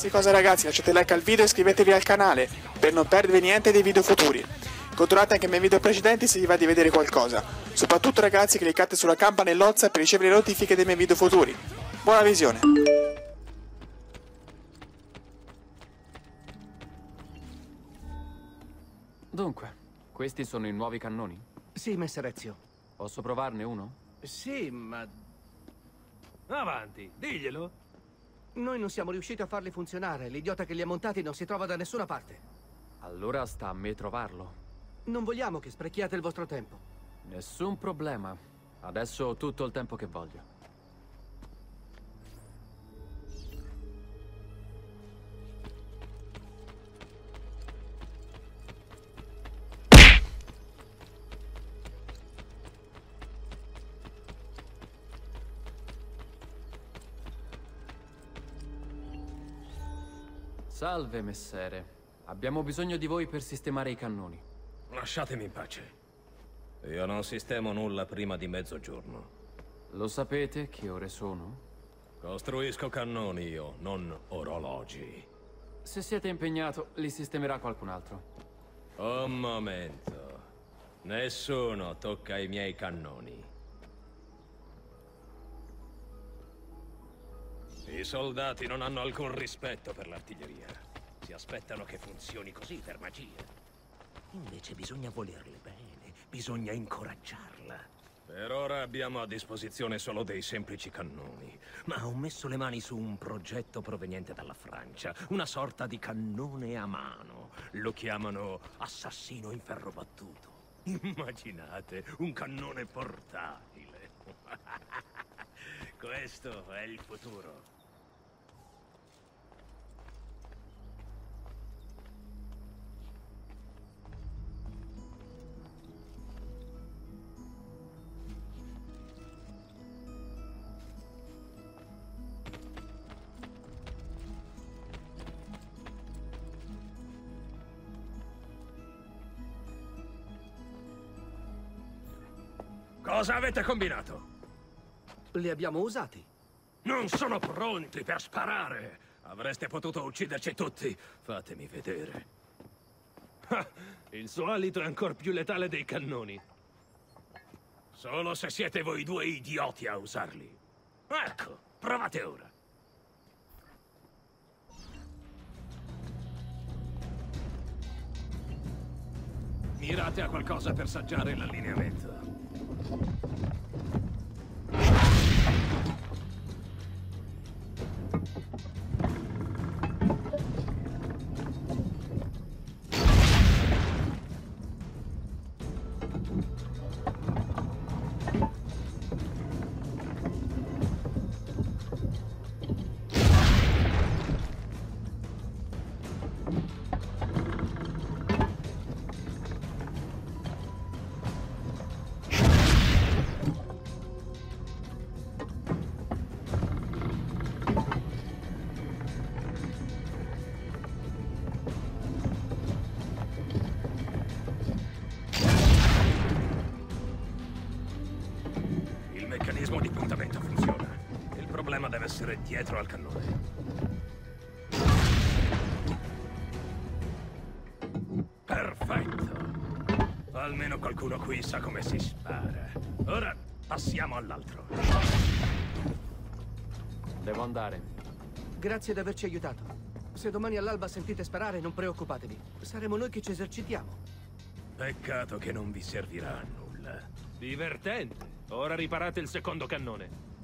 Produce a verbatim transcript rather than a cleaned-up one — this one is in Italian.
qualsiasi cosa ragazzi, lasciate like al video e iscrivetevi al canale per non perdervi niente dei video futuri. Controllate anche i miei video precedenti se vi va di vedere qualcosa. Soprattutto ragazzi, cliccate sulla campanellozza per ricevere le notifiche dei miei video futuri. Buona visione! Dunque, questi sono i nuovi cannoni? Sì, messer Ezio. Posso provarne uno? Sì, ma Avanti, diglielo. noi non siamo riusciti a farli funzionare. L'idiota che li ha montati non si trova da nessuna parte. Allora sta a me trovarlo. Non vogliamo che sprechiate il vostro tempo. Nessun problema. Adesso ho tutto il tempo che voglio. Salve, messere. Abbiamo bisogno di voi per sistemare i cannoni. Lasciatemi in pace. Io non sistemo nulla prima di mezzogiorno. Lo sapete che ore sono? Costruisco cannoni io, non orologi. Se siete impegnato, li sistemerà qualcun altro. Un momento. Nessuno tocca i miei cannoni. I soldati non hanno alcun rispetto per l'artiglieria. Si aspettano che funzioni così per magia. Invece bisogna volerle bene, bisogna incoraggiarla. Per ora abbiamo a disposizione solo dei semplici cannoni, ma ho messo le mani su un progetto proveniente dalla Francia, una sorta di cannone a mano. Lo chiamano assassino in ferro battuto. Immaginate, un cannone portatile. Questo è il futuro. Cosa avete combinato? Li abbiamo usati. Non sono pronti per sparare! Avreste potuto ucciderci tutti. Fatemi vedere. Ah, il suo alito è ancora più letale dei cannoni. Solo se siete voi due idioti a usarli. Ecco, provate ora. Mirate a qualcosa per saggiare l'allineamento. Il meccanismo di puntamento funziona. Il problema deve essere dietro al cannone. Perfetto. Almeno qualcuno qui sa come si spara. Ora passiamo all'altro. Devo andare. Grazie di averci aiutato. Se domani all'alba sentite sparare, non preoccupatevi. Saremo noi che ci esercitiamo. Peccato che non vi servirà a nulla. Divertente. Ora riparate il secondo cannone.